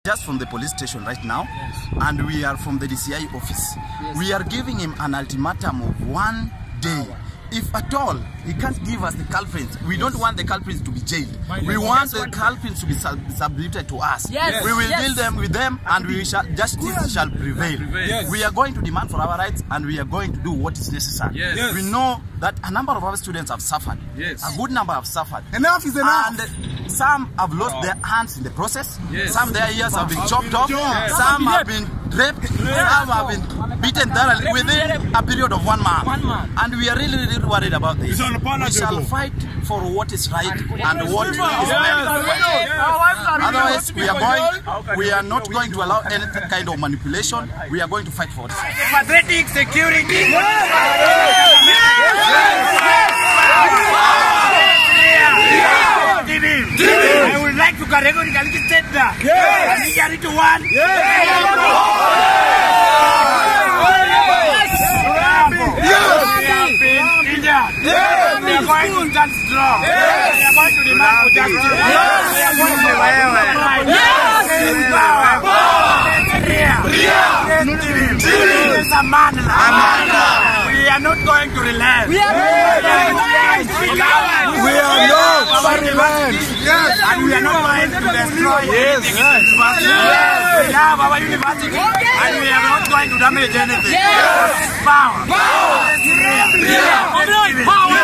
Just from the police station right now, and we are from the DCI office. We are giving him an ultimatum of 1 day. If at all he can't give us the culprits, we don't want the culprits to be jailed. We want the culprits to be submitted to us. We will deal them with them, and justice shall prevail. We are going to demand for our rights, and we are going to do what is necessary. We know that a number of our students have suffered. A good number have suffered. Enough is enough. And some have lost their hands in the process. Some their ears have been chopped off. Some have been raped. Some have been beaten thoroughly within a period of 1 month. And we are really worried about this. We shall fight for what is right and what is meant. Otherwise, we are not going to allow any kind of manipulation. We are going to fight for it. Pathetic security. I would like to categorically state that. We are going to stand strong. We are going to demand for justice. We are going to we are not going to relent. We are and we are not going to destroy anything. We have our university, and we are not going to damage anything. Power.